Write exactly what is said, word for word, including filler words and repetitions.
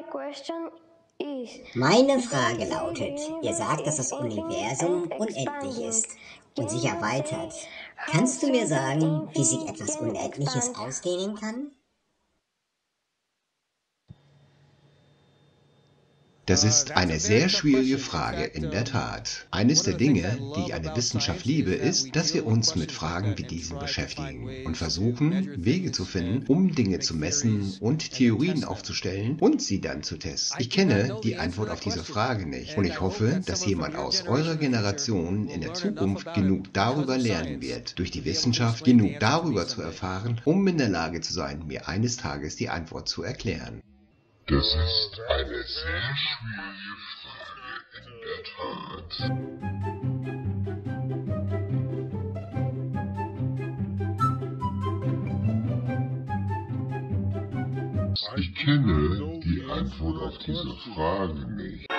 Meine Frage lautet, ihr sagt, dass das Universum unendlich ist und sich erweitert. Kannst du mir sagen, wie sich etwas Unendliches ausdehnen kann? Das ist eine sehr schwierige Frage, in der Tat. Eines der Dinge, die ich an der Wissenschaft liebe, ist, dass wir uns mit Fragen wie diesen beschäftigen und versuchen, Wege zu finden, um Dinge zu messen und Theorien aufzustellen und sie dann zu testen. Ich kenne die Antwort auf diese Frage nicht und ich hoffe, dass jemand aus eurer Generation in der Zukunft genug darüber lernen wird, durch die Wissenschaft genug darüber zu erfahren, um in der Lage zu sein, mir eines Tages die Antwort zu erklären. Das ist eine sehr schwierige Frage, in der Tat. Ich kenne die Antwort auf diese Frage nicht.